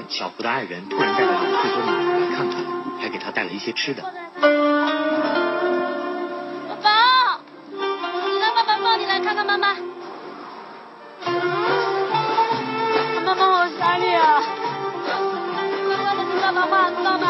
小福的爱人突然带着2岁多的女儿来看他，还给他带了一些吃的。 宝宝，你让爸爸抱你来看看妈妈。妈妈，我想你啊！我要的是爸爸话，知道吗？